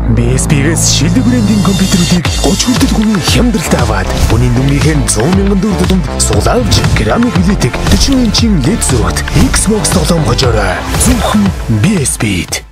BSP-гээс шилдэг брендийн компьютеруудыг 30 хүртэл хүний хямдралтай аваад өнийн дүнгийн 100 мянган төгрөг тутамд суулгавч керамик билетик 40 инчийн LED зурагт Xbox тоглоом хожоорой. Зөвхөн BSP-д